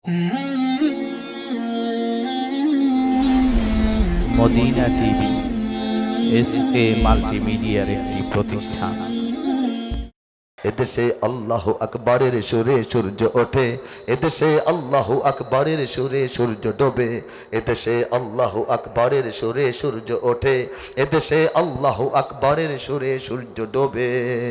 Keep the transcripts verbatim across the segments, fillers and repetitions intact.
Medina TV S A মাল্টিমিডিয়ার একটি প্রতিষ্ঠান। এদেশে আল্লাহু আকবরের সুরে সূর্য ওঠে, এদেশে আল্লাহু আকবরের সুরে সূর্য ডোবে। এদেশে আল্লাহু আকবরের সুরে সূর্য ওঠে, এদেশে আল্লাহু আকবরের সুরে সূর্য ডোবে।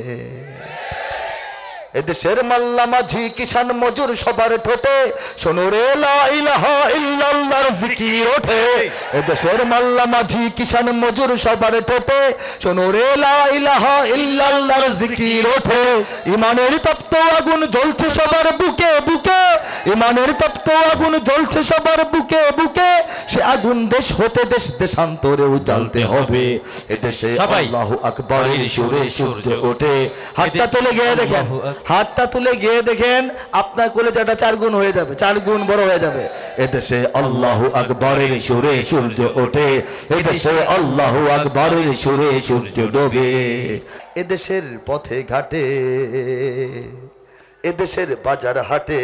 এদেশের মাল্লা মাঝি কিষান মজুর সবার ঠোঁটে শোনো রে লা ইলাহা ইল্লাল্লাহর জিকির ওঠে। এদেশের মাল্লা মাঝি কিষান মজুর সবার ঠোঁটে শোনো রে লা ইলাহা ইল্লাল্লাহর জিকির ওঠে। ইমানের তপ্ত আগুন জ্বলছে সবার বুকে বুকে, ইমানের তপ্ত আগুন জ্বলছে সবার বুকে বুকে। সে আগুন দেশ হতে দেশ দেশান্তরেও জ্বালতে হবে। এদেশে আল্লাহু আকবরের সুরে সূর্য ওঠে। হাতটা তুলে গিয়ে দেখেন, হাতটা তুলে গিয়ে দেখেন আপনার কলেজাটা চার গুণ হয়ে যাবে, চার গুণ বড় হয়ে যাবে। এদেশে আল্লাহু আকবরের সুরে সূর্য ওঠে, এদেশে আল্লাহু আকবরের সুরে সূর্য ডোবে। এদেশের পথে ঘাটে, এদেশের বাজার হাটে,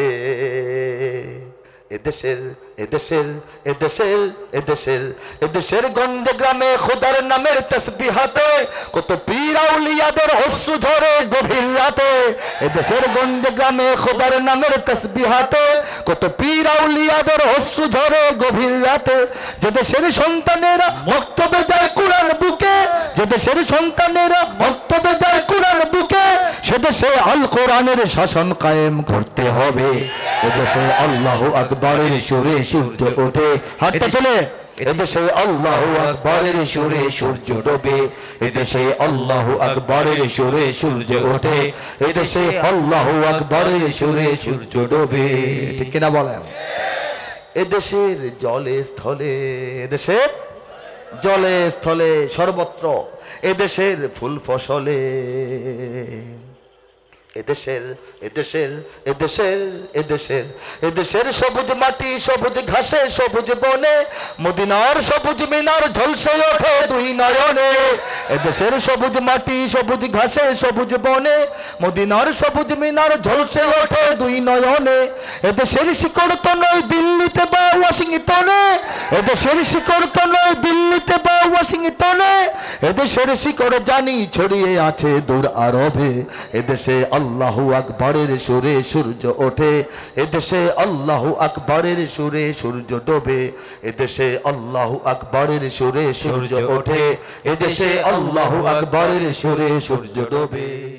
এদেশের এদেশের এদেশের এদেশের এদেশের গঞ্জে গ্রামে খোদার নামের তসবিহাতে কত পীর আউলিয়াদের অশ্রু ঝরে গভীর রাতে। এদেশের গঞ্জে গ্রামে খোদার নামের তসবিহাতে কত পীর আউলিয়াদের অশ্রু ঝরে গভীর রাতে। যে দেশের সন্তানেরা বক্তব্যে যায় কুরআন বুকে, যে দেশের সন্তানেরা বক্তব্যে যায় কুরআন বুকে, সে দেশে আল কোরআনের শাসন কায়েম করতে হবে। এদেশে আল্লাহু আকবরের সুরে সূর্য ওঠে। হাতটা চলে। এদেশে আল্লাহু আকবরের সুরে সূর্য ডোবে, এদেশে আল্লাহু আকবরের সুরে সূর্য ওঠে, এদেশে আল্লাহু আকবরের সুরে সূর্য ডোবে। ঠিক কিনা বলেন? এদেশের জলে স্থলে, এদেশের জলে স্থলে সর্বত্র, এদেশের ফুল ফসলে, এদেশের এদেশের এদেশের এদেশের এদেশের সবুজ মাটি সবুজ ঘাসে সবুজ বনে, মদিনার সবুজ মিনার ঝলসে ওঠে দুই নয়নে। এদেশের সবুজ মাটি সবুজ ঘাসে সবুজ বনে, মদিনার সবুজ মিনার ঝলসে ওঠে দুই নয়নে। এদেশের শিকড় তো নয় দিল্লিতে বা ওয়াশিংটনে, এদেশের শিকড় তো নয় দিল্লিতে বা ওয়াশিংটনে, এদেশের শিকড় জানি ছড়িয়ে আছে দূর আরবে। এদেশে আল্লাহু আকবরের সুরে সূর্য ওঠে, এদেশে আল্লাহু আকবরের সুরে সূর্য ডোবে। এদেশে আল্লাহু আকবরের সুরে সূর্য ওঠে, এদেশে আল্লাহু আকবরের সুরে সূর্য ডোবে।